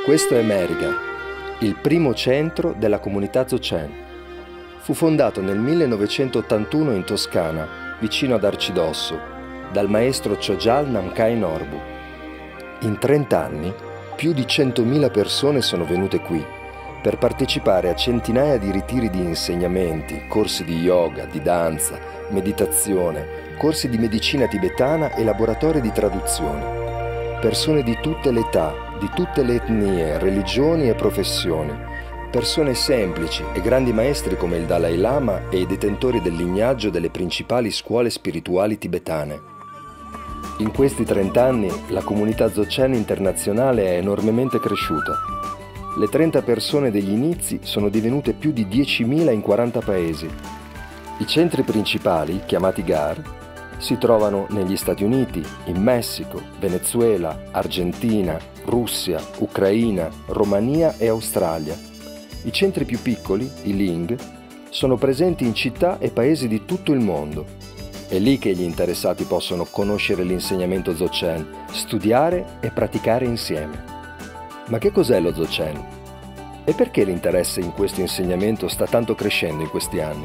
Questo è Meriga, il primo centro della comunità Dzogchen. Fu fondato nel 1981 in Toscana, vicino ad Arcidosso, dal maestro Chogyal Namkhai Norbu. In 30 anni, più di 100.000 persone sono venute qui per partecipare a centinaia di ritiri di insegnamenti, corsi di yoga, di danza, meditazione, corsi di medicina tibetana e laboratori di traduzione. Persone di tutte le età, di tutte le etnie, religioni e professioni. Persone semplici e grandi maestri come il Dalai Lama e i detentori del lignaggio delle principali scuole spirituali tibetane. In questi 30 anni la comunità Dzogchen internazionale è enormemente cresciuta. Le 30 persone degli inizi sono divenute più di 10.000 in 40 paesi. I centri principali, chiamati GAR, si trovano negli Stati Uniti, in Messico, Venezuela, Argentina, Russia, Ucraina, Romania e Australia. I centri più piccoli, i Ling, sono presenti in città e paesi di tutto il mondo. È lì che gli interessati possono conoscere l'insegnamento Dzogchen, studiare e praticare insieme. Ma che cos'è lo Dzogchen? E perché l'interesse in questo insegnamento sta tanto crescendo in questi anni?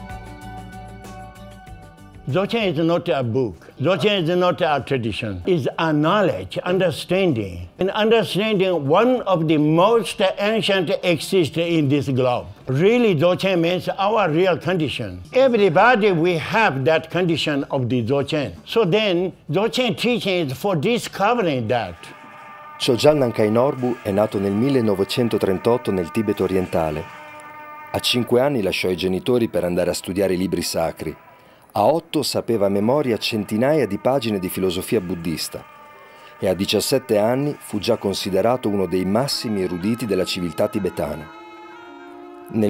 Dzogchen is not a book. Dzogchen is not a tradition. It's a knowledge, understanding. And understanding one of the most ancient exists in this globe. Really, Dzogchen means our real condition. Everybody, we have that condition of the Dzogchen. So then, Dzogchen teaching is for discovering that. Chogyal Namkhai Norbu è nato nel 1938 nel Tibet orientale. A 5 anni lasciò i genitori per andare a studiare i libri sacri. A 8 sapeva a memoria centinaia di pagine di filosofia buddista e a 17 anni fu già considerato uno dei massimi eruditi della civiltà tibetana. Nel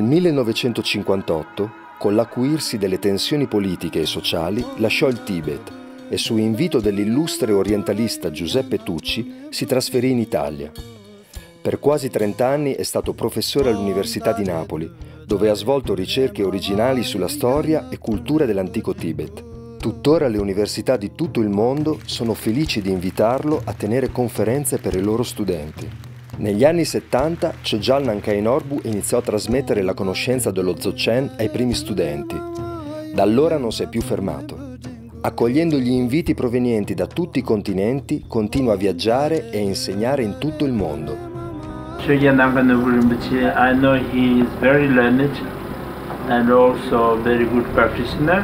1958, con l'acuirsi delle tensioni politiche e sociali, lasciò il Tibet e su invito dell'illustre orientalista Giuseppe Tucci si trasferì in Italia. Per quasi 30 anni è stato professore all'Università di Napoli, dove ha svolto ricerche originali sulla storia e cultura dell'antico Tibet. Tuttora le università di tutto il mondo sono felici di invitarlo a tenere conferenze per i loro studenti. Negli anni 70, Chogyal Namkhai Norbu iniziò a trasmettere la conoscenza dello Dzogchen ai primi studenti. Da allora non si è più fermato. Accogliendo gli inviti provenienti da tutti i continenti, continua a viaggiare e a insegnare in tutto il mondo. Chogyal Namkhai Norbu Rinpoche, I know he is very learned and also a very good practitioner,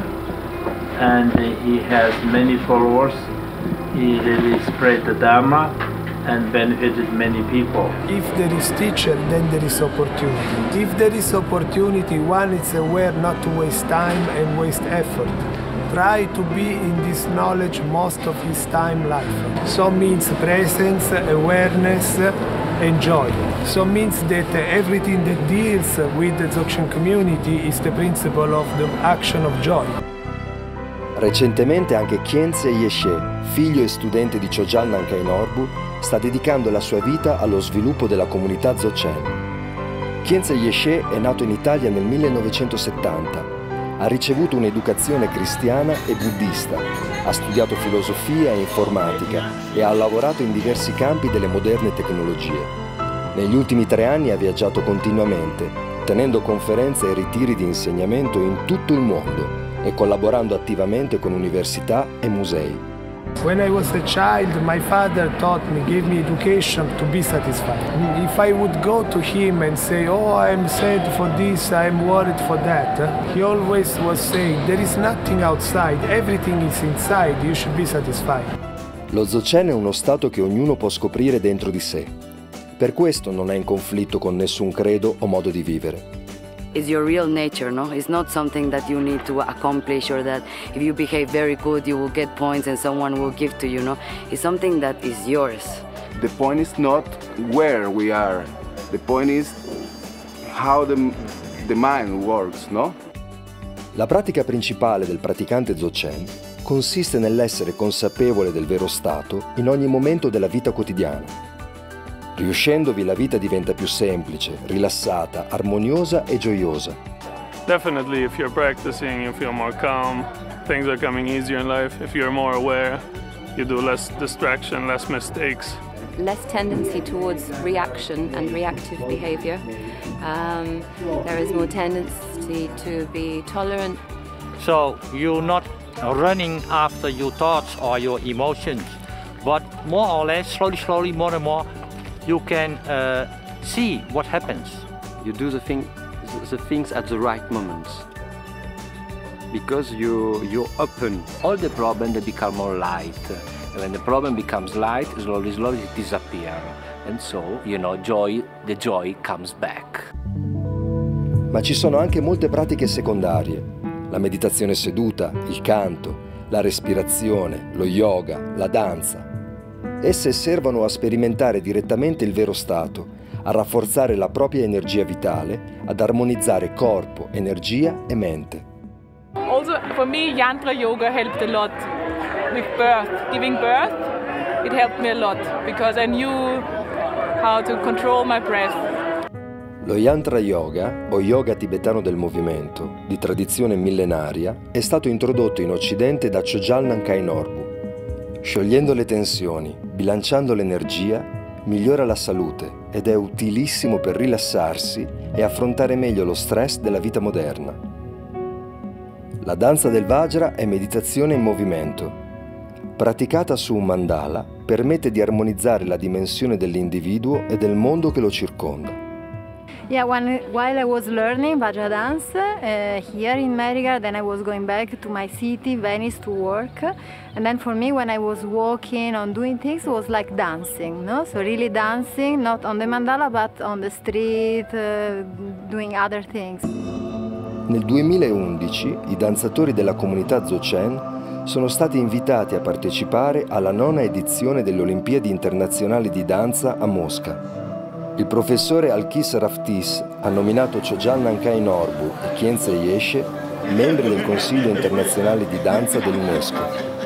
and he has many followers. He really spread the Dharma and benefited many people. If there is teacher, then there is opportunity. If there is opportunity, one is aware not to waste time and waste effort. Try to be in this knowledge most of his time life. So means presence, awareness, and joy. So means that everything that deals with the Dzogchen community is the principle of the action of joy. Recentemente anche Khyentse Yeshe, figlio e studente di Chogyal Namkhai Norbu, sta dedicando la sua vita allo sviluppo della comunità Dzogchen. Khyentse Yeshe è nato in Italia nel 1970. Ha ricevuto un'educazione cristiana e buddista, ha studiato filosofia e informatica e ha lavorato in diversi campi delle moderne tecnologie. Negli ultimi 3 anni ha viaggiato continuamente, tenendo conferenze e ritiri di insegnamento in tutto il mondo e collaborando attivamente con università e musei. When I was a child, my father taught me, gave me education to be satisfied. If I would go to him and say, oh, I'm sad for this, I'm worried for that, he always was saying, there is nothing outside, everything is inside, you should be satisfied. Lo Dzogchen è uno stato che ognuno può scoprire dentro di sé. Per questo non è in conflitto con nessun credo o modo di vivere. It's your real nature, no? It's not something that you need to accomplish or that if you behave very good you will get points and someone will give to you, no? It's something that is yours. The point is not where we are. The point is how the mind works, no? La pratica principale del praticante Dzogchen consiste nell'essere consapevole del vero stato in ogni momento della vita quotidiana. Riuscendovi la vita diventa più semplice, rilassata, armoniosa e gioiosa. Definitely if you're practicing you feel more calm, things are coming easier in life. If you're more aware, you do less distraction, less mistakes. less tendency towards reaction and reactive behavior. There is more tendency to be tolerant. So you're not running after your thoughts or your emotions, but more or less, slowly, more and more, you can see what happens. You do the things at the right moments. Because you open all the problems, they become more light. And when the problem becomes light, slowly it disappears. And so, the joy comes back. Ma ci sono anche molte pratiche secondarie. La meditazione seduta, il canto, la respirazione, lo yoga, la danza. Esse servono a sperimentare direttamente il vero stato, a rafforzare la propria energia vitale, ad armonizzare corpo, energia e mente. Also, for me, Yantra Yoga helped a lot with birth. Giving birth, it helped me a lot because I knew how to control my breath. Lo Yantra Yoga, o yoga tibetano del movimento, di tradizione millenaria, è stato introdotto in Occidente da Chögyal Nankaj Norbu. Sciogliendo le tensioni, bilanciando l'energia, migliora la salute ed è utilissimo per rilassarsi e affrontare meglio lo stress della vita moderna. La danza del Vajra è meditazione in movimento. Praticata su un mandala, permette di armonizzare la dimensione dell'individuo e del mondo che lo circonda. Yeah, while I was learning Vajra dance here in Marigar, then I was going back to my city, Venice, to work. And then for me, when I was walking on doing things, it was like dancing, no? So really dancing, not on the mandala, but on the street, doing other things. Nel 2011 i danzatori della comunità Dzogchen sono stati invitati a partecipare alla 9ª edizione delle Olimpiadi internazionali di danza a Mosca. Il professore Alkis Raftis ha nominato Chögyal Nankaj Norbu e Khyentse Yeshe membri del Consiglio internazionale di danza dell'UNESCO.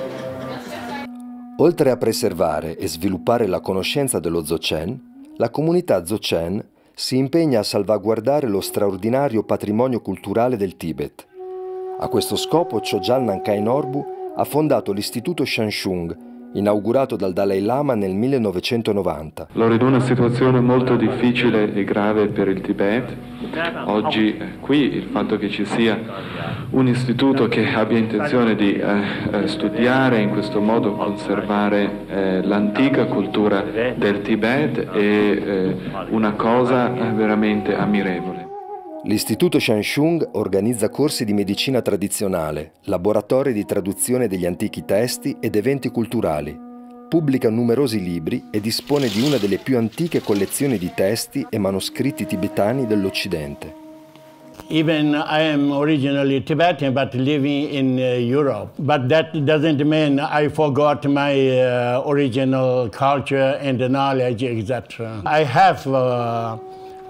Oltre a preservare e sviluppare la conoscenza dello Dzogchen, la comunità Dzogchen si impegna a salvaguardare lo straordinario patrimonio culturale del Tibet. A questo scopo Chögyal Nankaj Norbu ha fondato l'Istituto Shanshung, inaugurato dal Dalai Lama nel 1990. Allora, in una situazione molto difficile e grave per il Tibet, oggi qui il fatto che ci sia un istituto che abbia intenzione di studiare e in questo modo conservare l'antica cultura del Tibet è una cosa veramente ammirevole. L'Istituto Shanshung organizza corsi di medicina tradizionale, laboratori di traduzione degli antichi testi ed eventi culturali, pubblica numerosi libri e dispone di una delle più antiche collezioni di testi e manoscritti tibetani dell'Occidente. Even I am originally Tibetan but living in Europe. But that doesn't mean I forgot my original culture and knowledge, etc. I have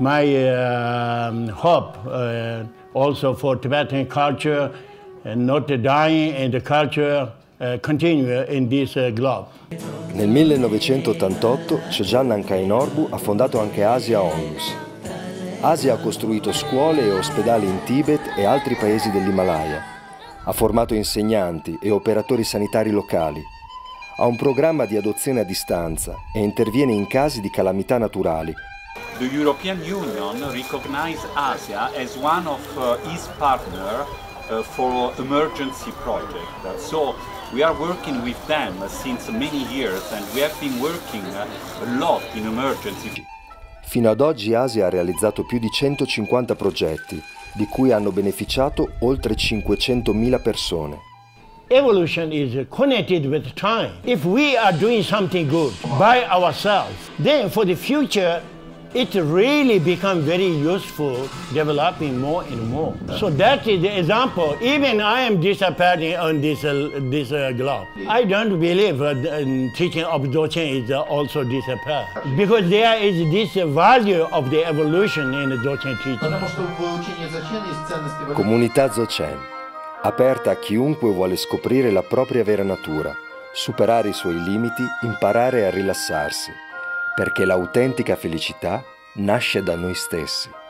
my hope also for Tibetan culture and not dying and the culture continue in this globe. Nel 1988 Chögyal Nankaj Norbu ha fondato anche Asia Onlus. Asia ha costruito scuole e ospedali in Tibet e altri paesi dell'Himalaya. Ha formato insegnanti e operatori sanitari locali. Ha un programma di adozione a distanza e interviene in casi di calamità naturali. The European Union recognized Asia as one of its partners for emergency project. So we are working with them since many years and we have been working a lot in emergency. Fino ad oggi Asia ha realizzato più di 150 progetti, di cui hanno beneficiato oltre 500.000 persone. Evolution is connected with time. If we are doing something good by ourselves, then for the future it really becomes very useful, developing more and more. So that is the example. Even I am disappearing on this globe. I don't believe teaching of Dzogchen is also disappear. Because there is this value of the evolution in the Dzogchen teaching. Comunità Dzogchen, aperta a chiunque vuole scoprire la propria vera natura, superare i suoi limiti, imparare a rilassarsi. Perché l'autentica felicità nasce da noi stessi.